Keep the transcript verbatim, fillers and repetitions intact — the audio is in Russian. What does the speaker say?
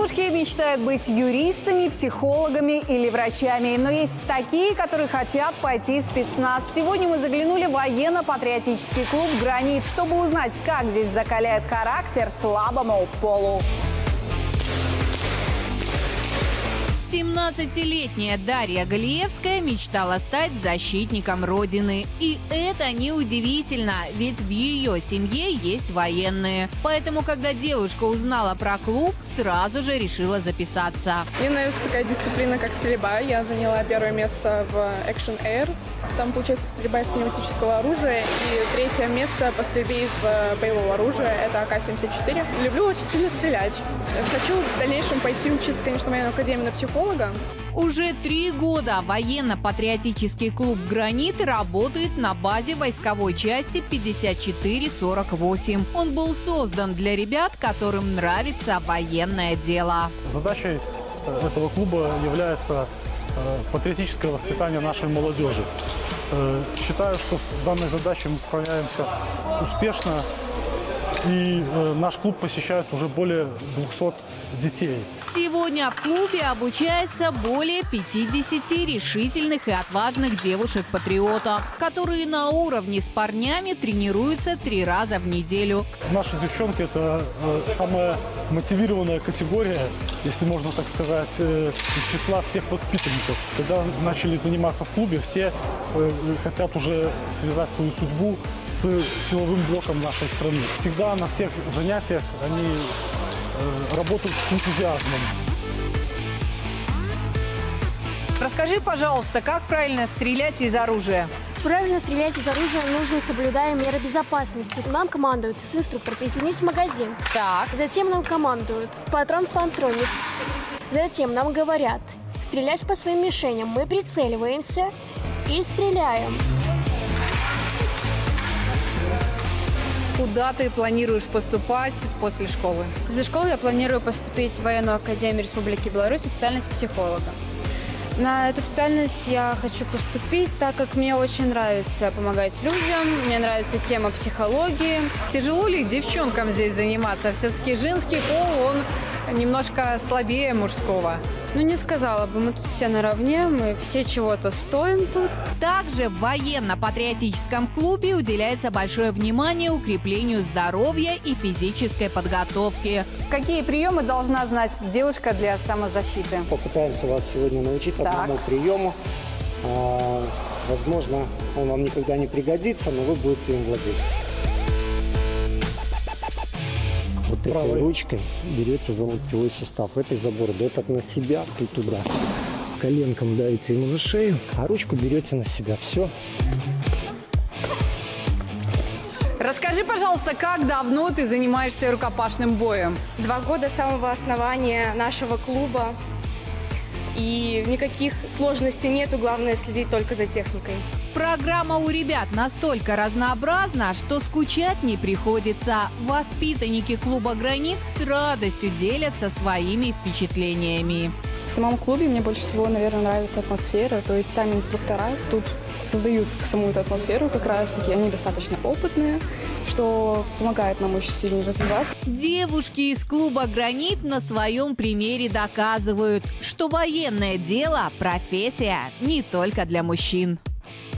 Девушки мечтают быть юристами, психологами или врачами. Но есть такие, которые хотят пойти в спецназ. Сегодня мы заглянули в военно-патриотический клуб «Гранит», чтобы узнать, как здесь закаляют характер слабому полу. семнадцатилетняя Дарья Галиевская мечтала стать защитником Родины. И это неудивительно, ведь в ее семье есть военные. Поэтому, когда девушка узнала про клуб, сразу же решила записаться. Мне нравится такая дисциплина, как стрельба. Я заняла первое место в Action Air. Там, получается, стрельба из пневматического оружия. И третье место по стрельбе из боевого оружия – это А К семьдесят четыре. Люблю очень сильно стрелять. Хочу в дальнейшем пойти учиться, конечно, в военную академию на психолога. Уже три года военно-патриотический клуб «Гранит» работает на базе войсковой части пятьдесят четыре сорок восемь. Он был создан для ребят, которым нравится военное дело. Задачей этого клуба является патриотическое воспитание нашей молодежи. Считаю, что с данной задачей мы справляемся успешно. И э, наш клуб посещает уже более двухсот детей. Сегодня в клубе обучается более пятидесяти решительных и отважных девушек-патриотов, которые на уровне с парнями тренируются три раза в неделю. Наши девчонки – это э, самая мотивированная категория, если можно так сказать, э, из числа всех воспитанников. Когда начали заниматься в клубе, все э, хотят уже связать свою судьбу с силовым блоком нашей страны. Всегда на всех занятиях они э, работают с энтузиазмом. Расскажи, пожалуйста, как правильно стрелять из оружия? Правильно стрелять из оружия нужно, соблюдая меры безопасности. Нам командует инструктор присоединить магазин. Так. Затем нам командуют патрон в патронник. Затем нам говорят стрелять по своим мишеням. Мы прицеливаемся и стреляем. Куда ты планируешь поступать после школы? После школы я планирую поступить в военную академию Республики Беларусь на специальность психолога. На эту специальность я хочу поступить, так как мне очень нравится помогать людям, мне нравится тема психологии. Тяжело ли девчонкам здесь заниматься? Все-таки женский пол, он немножко слабее мужского. Ну, не сказала бы, мы тут все наравне, мы все чего-то стоим тут. Также в военно-патриотическом клубе уделяется большое внимание укреплению здоровья и физической подготовки. Какие приемы должна знать девушка для самозащиты? Попытаемся вас сегодня научить Так. одному приему. А, возможно, он вам никогда не пригодится, но вы будете им владеть. Вот Правой. этой ручкой берете за локтевой сустав этой за бороду, этот на себя и туда. Коленком давите ему на шею, а ручку берете на себя. Все. Расскажи, пожалуйста, как давно ты занимаешься рукопашным боем? Два года с самого основания нашего клуба. И никаких сложностей нету, главное следить только за техникой. Программа у ребят настолько разнообразна, что скучать не приходится. Воспитанники клуба «Гранит» с радостью делятся своими впечатлениями. В самом клубе мне больше всего, наверное, нравится атмосфера, то есть сами инструктора тут создают саму эту атмосферу, как раз-таки они достаточно опытные, что помогает нам очень сильно развиваться. Девушки из клуба «Гранит» на своем примере доказывают, что военное дело – профессия не только для мужчин.